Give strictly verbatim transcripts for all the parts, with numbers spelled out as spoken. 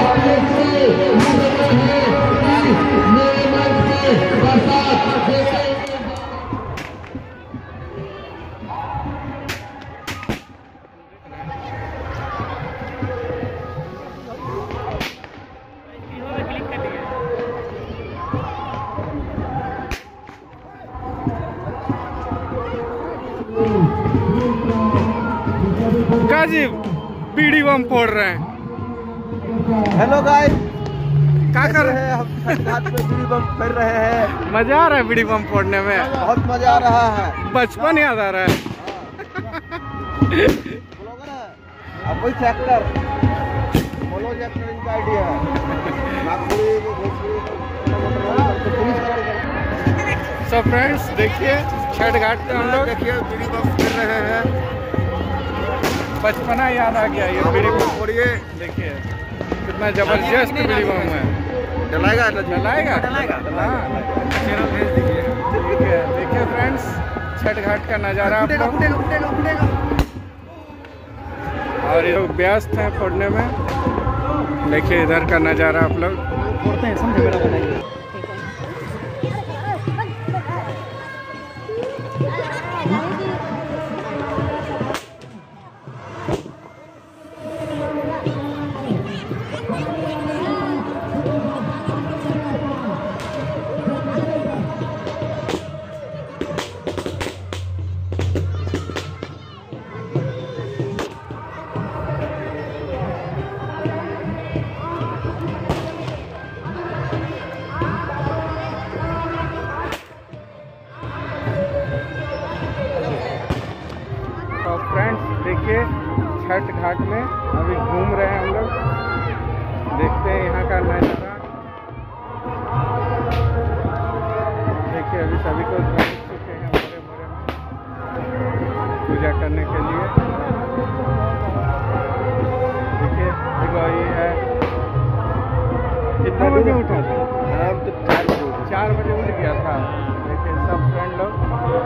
काजी बीड़ी बम फोड़ रहे हैं। हेलो गाइस, क्या कर रहे हैं? हम छठ घाट पे बीड़ी बम फोड़ रहे हैं। मजा आ रहा है बीड़ी बम फोड़ने में? बहुत मजा आ रहा है। बचपन याद आ रहा है। अब वही ट्रैक्टर बोलो, ट्रैक्टर इनका आइडिया है। सब फ्रेंड्स देखिए छठ घाट पे हम लोग देखिए बीड़ी बम फोड़ रहे हैं। बचपना याद आ गया। ये बीड़ी बम फोड़िए, देखिए कितना जबरदस्त बीड़ी बम है। जलाएगा जलाएगा जलाएगा हाँ भेज दीजिए। ठीक है, देखिए फ्रेंड्स छठ घाट का नज़ारा आप लोग। और ये लोग व्यस्त हैं फोड़ने में। देखिए इधर का नज़ारा आप लोग फोड़ते हैं, समझे मेरा बनाइए। देखिए छठ घाट में अभी घूम रहे हैं हम लोग। देखते हैं यहाँ का नज़ारा। देखिए अभी सभी को पहुँच चुके हैं भोरे भोरे में पूजा करने के लिए। देखिए देखो ये है। कितना बजे उठा था? हम तो चार बजे चार बजे उठ गया था। देखिए सब फ्रेंड लोग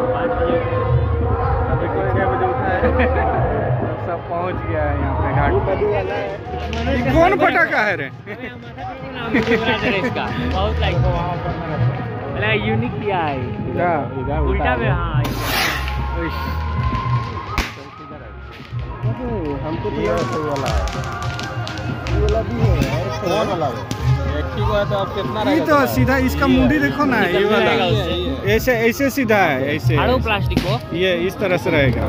सभी को छः बजे उठा है। सब पहुंच गया है यहाँ पे घाट पे। कौन पटाखा है रे? बहुत लाइक यूनिक किया है उल्टा में। हाँ हमको तो ये वाला है, ये वाला भी है और कौन वाला है? एक ही को है तो अब कितना ये तो सीधा इसका मुंडी देखो ना, ये वाला ऐसे ऐसे सीधा है, ऐसे प्लास्टिक को ये इस तरह से रहेगा।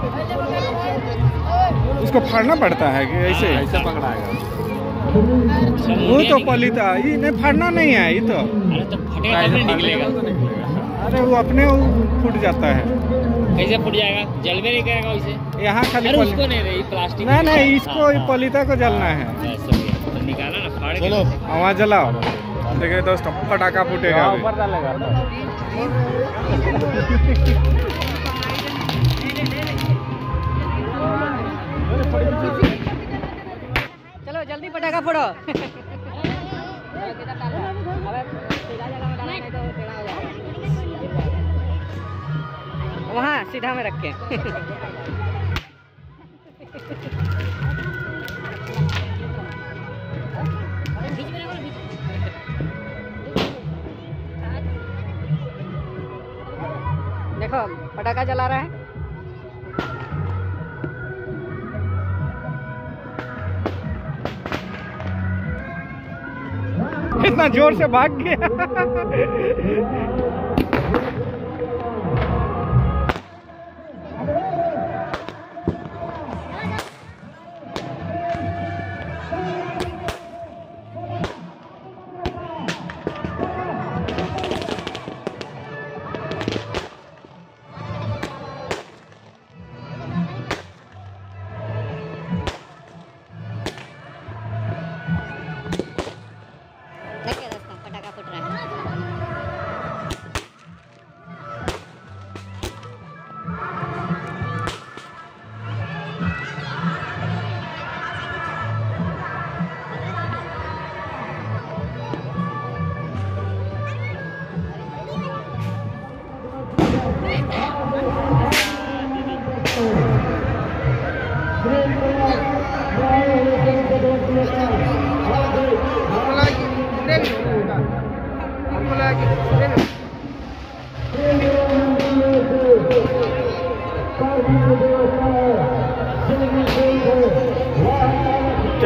उसको फाड़ना पड़ता है कि ऐसे ऐसे पकड़ाएगा। वो तो पलिता ये नहीं फाड़ना नहीं है। ये तो अरे तो फटेगा तब नहीं निकलेगा। अरे वो अपने फूट जाता है। कैसे फूट जाएगा? जलवे नहीं करेगा वैसे। यहाँ खाली अरे उसको नहीं रही प्लास्टिक। नहीं नहीं इसको पलिता को जलना है। तो निकाला ना फाड़ के। चलो वहाँ जलाओ। देखिए दोस्तों पटाखा फूटेगा अभी। ऊपर डालेगा। चलो जल्दी पटाखा फोड़ो। वहाँ सीधा में रख के। देखो पटाखा जला रहा है। इतना जोर से भाग गया। देखिए दोस्तों पटाखा फूट रहा है।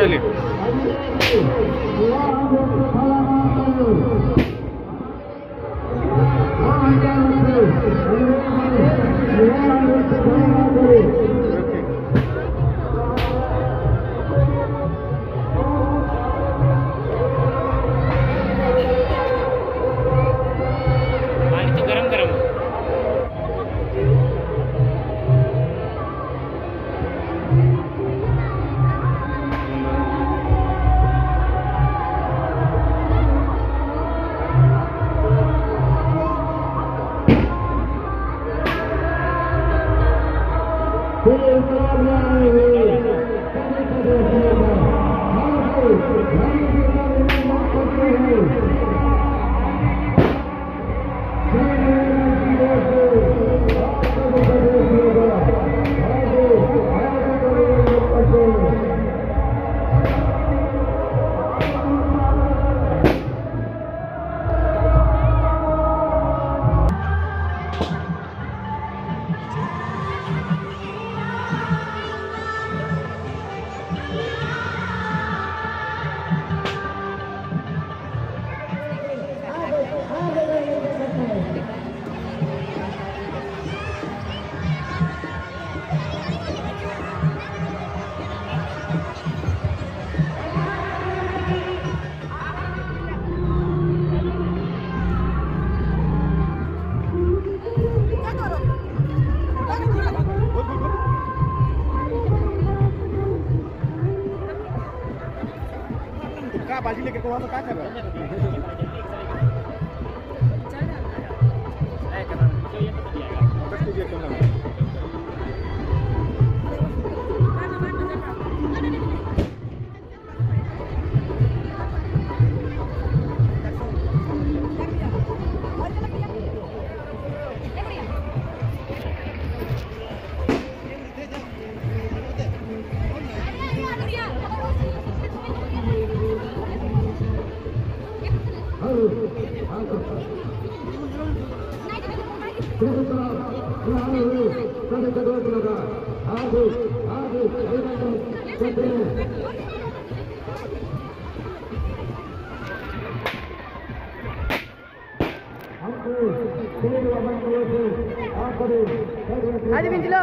चलिए। पानी तो गरम गरम है। बाजी लेके तो वहाँ पे क्या कर रहा है? आज बिंजलो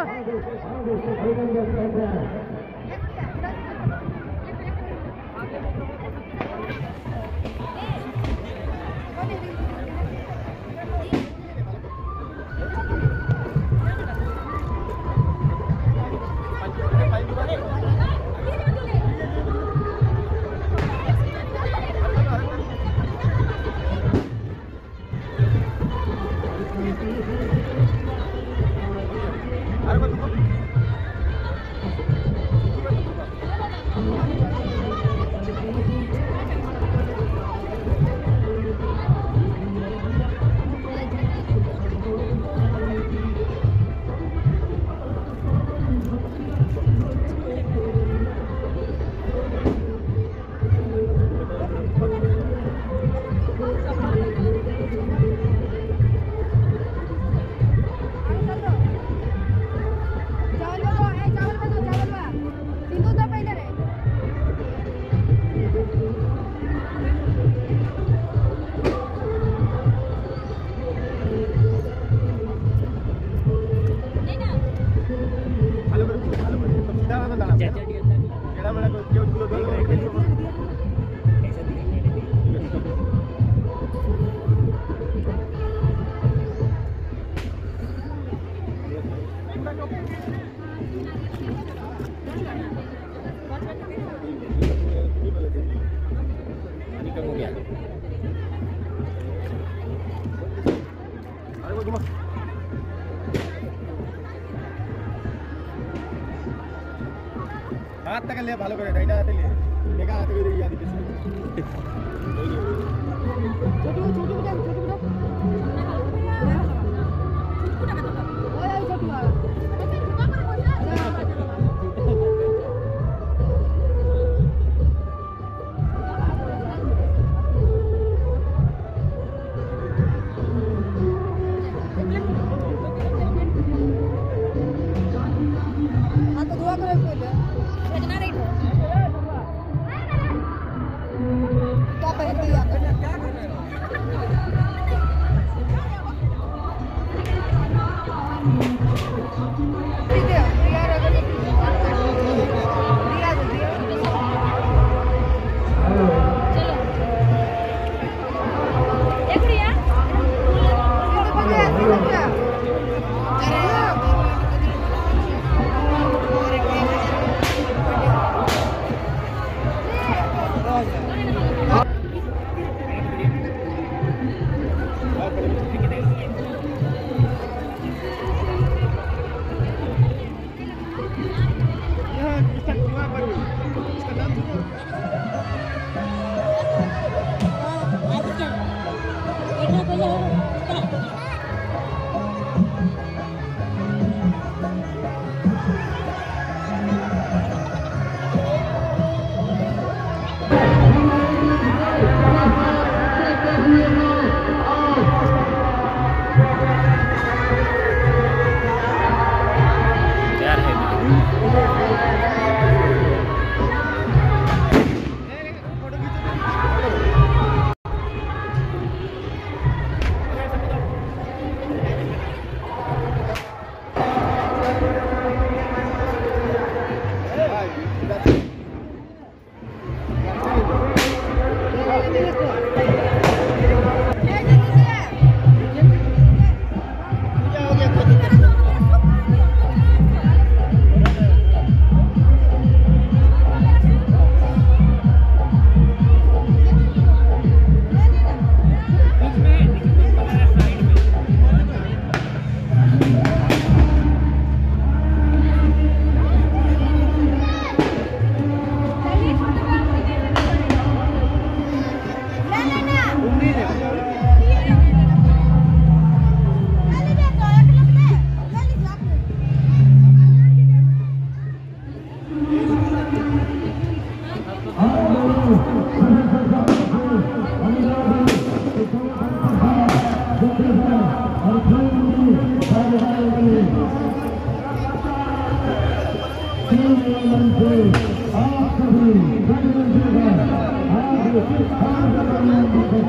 हाथ तक ले ভালো করে ডাইনা হাতে ले লেখা হাতে করে ইয়া দিতে ছোট ছোট ছোট ওই ওই ছোট हाथ धोआ करे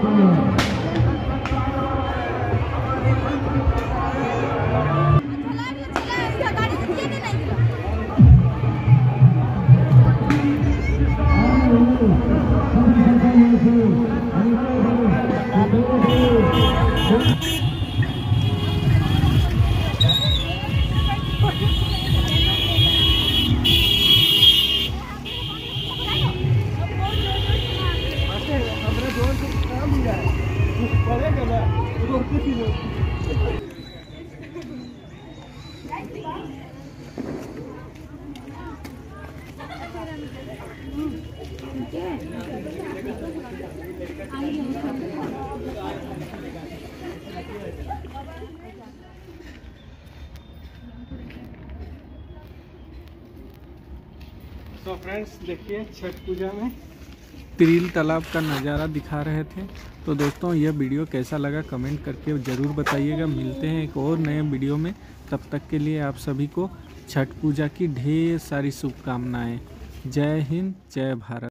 तो फ्रेंड्स देखिए छठ पूजा में तिरिल तालाब का नज़ारा दिखा रहे थे। तो दोस्तों यह वीडियो कैसा लगा कमेंट करके ज़रूर बताइएगा। मिलते हैं एक और नए वीडियो में, तब तक के लिए आप सभी को छठ पूजा की ढेर सारी शुभकामनाएं। जय हिंद, जय भारत।